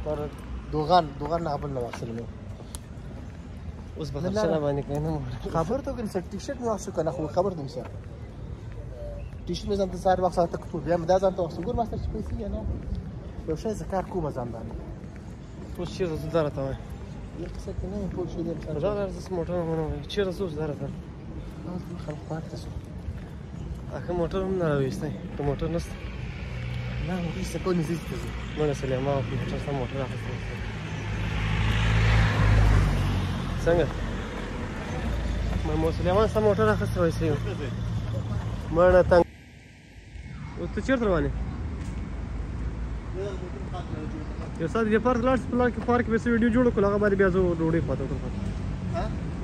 پر دوغان نه خپل نه واخلم اوس به خرڅه باندې کنه خبر ته کوم ټی شرټ مو واخلم کنه خو خبر دم سره ټی شرټ مې ځم ته سار وخت ساته کتو بیا مې دا ځان ته واخلم ګور ماستر چې پیسې نه یو شی زکار کوم ځان باندې اوس چیرته ځو درته وای یو څه کنه په شو دې راځه زس موټر مونږ چیرته ځو درته خلک پات تاسو اخه موټر هم نه راوېستای ته موټر نست نه مو هیڅ کو نه زیات ته مونږ سليمان په موټر سره موټر راځي څنګه مو سليمان سره موټر راځي وایي مړه تنګ اوس ته چیرته روانې یو سات دې پارک لاړ سپلار کې پارک به ویډیو جوړ کړو هغه باندې بیا زه ډوډۍ پاتې کړم ها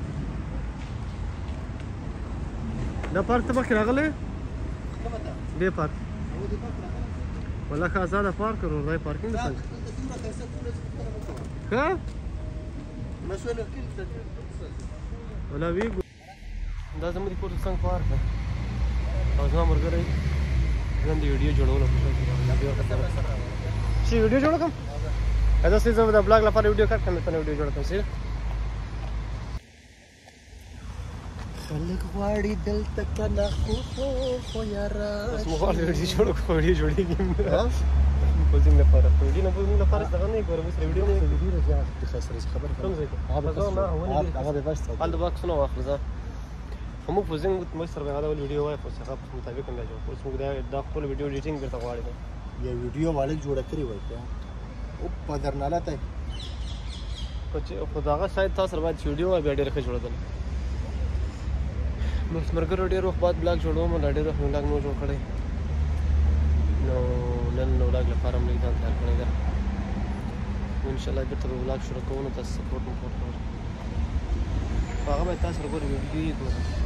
دا پارک ته مخکې راغلی دې پارک والله ښه آزاده پارک ورو دی پارکینګ ده څنګه ښه والله وی دا زموږ د کور څنګه پارک ده او زما ملګری نن د ویډیو جوړولو چې ویډیو جوړ کړم دا څه زه د بلاګ لپاره ویډیو کټ کوم ته ویډیو جوړ کوم چې خلک غواړي دلته کنه خو یارا اوس مو غواړي ویډیو جوړ کوم ویډیو جوړیږي پوزینګ لپاره ویډیو نه پوزینګ لپاره څنګه نه ګورم چې ویډیو نه ویډیو راځي د خسرې خبر کوم ځای هغه به بس حال د باکس نو واخلو ځه هم پوزینګ مې سره غواړم ویډیو وای په څه په مطابق نه جوړ اوس موږ دا خپل ویډیو ایډیټینګ درته غواړم یا ویډیو والے جوړ کړی وای او په درناله ته خو دغه سایت تاسو سره باید ویډیو بیا ډېر ښه جوړېدل نو مرګرو ډېر وخت بعد بلاګ جوړوم نو ډېر وخت بلاګ مو جوړ کړی نو نن نو بلاګ لپاره موږ ځان تیار کړی دا ان شاء الله بیرته به بلاګ شروع کوو نو تاسو سپورټ مو کوئ هغه به تاسو وګورئ ویډیو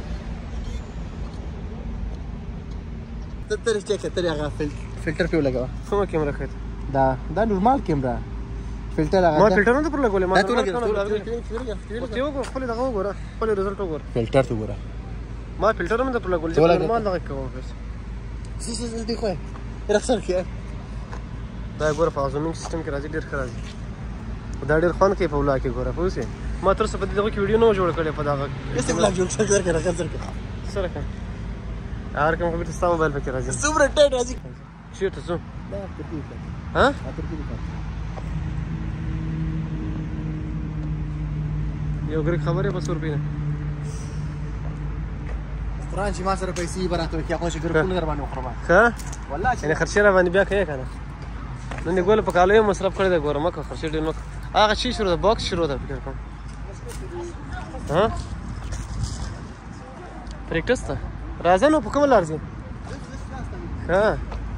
ته ترې چې کتر هغه فلټر په لګاوه کومه کیمرا کړه دا نورمال کیمرا فلټر هغه ما فلټر نه پر لګولې ما ته لګې ته وګور خپل دغه وګوره خپل رزلټ وګوره فلټر ته وګوره ما فلټر هم نه پر لګولې نورمال دغه کوم بس څه دې خو رخصت کې دا ګوره په زومینګ سیستم کې راځي ډېر ښه راځي دا ډېر خوند کوي په ولا کې ګوره پوه شئ ما تر څه په دغه کې ویډیو نه جوړ کړې په دغه یسه بلاګ جوړ کړ سره سره هر کوم خبر تاسو موبایل پکې راځي څومره ټیټ راځي چیرته څو دا ترکیب ها ترکیب یو ګری خبره په 100 روپیا قرآن چې ما سره پیسې براته کې هغه چې ګرځول در باندې وخربا ها والله چې خرچه را باندې بیا کوي کنه نن ګول په کالو مصرف کړی دا ګورم که خرچه ډیر مکه هغه شي شروع ده باکس شروع ده فکر کوم ها پریکټس ته راځه نو په کوم لار ځې ها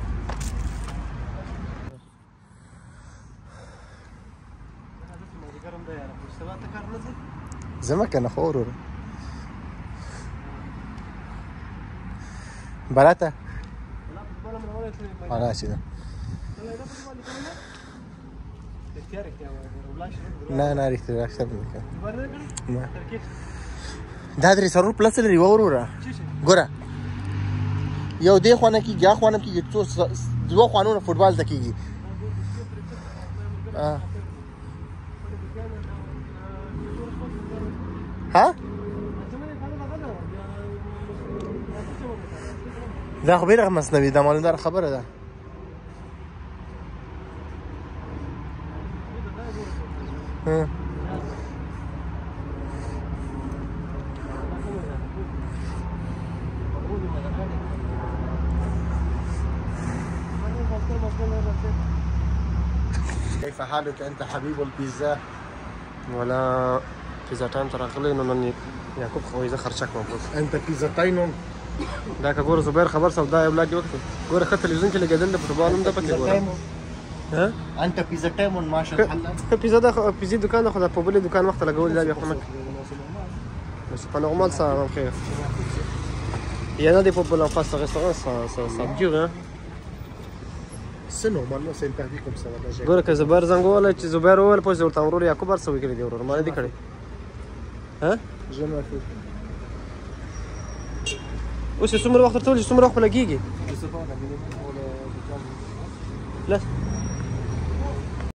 زما کنه خو ورور براته انا شي نه رښتیا راځه نه دا درې سرور پلس لري وروره ګوره یو دې خوانه کې یا خوانه کې څو دوه خوانونه فوټبال ته کېږي ها دا خو بیره مصنوعي ده مالدار خبره ده كيف حالك انت حبيب البيتزا ولا بيتزا تايم تراغلي نو يعقوب خويزه خرچک مفروض انت بيتزا تاينون دا که ګوره زبیر خبر سودا یو بلاګ وخت ګوره ښه تلویزیون کې لګېدل د فوټبال هم ده پکې ګوره ها انت بيتزا تايمون ما شاء الله پیزا ده پیزا دکان ده خو د په بل دکان وخت لګول دا بیا خو نه بس pas normal ça après il y en a des pour en face au restaurant ça dure hein c'est normalement c'est interdit comme ça là ګوره که زبیر زنګول چې زبیر ول پوه ورته ورور یعقوب ارسو کړی دی ورور ما نه دی کړی ها je me fais اوس څومره وخت ټول څومره وخت لګیږي je sais pas on a minimum pour le لا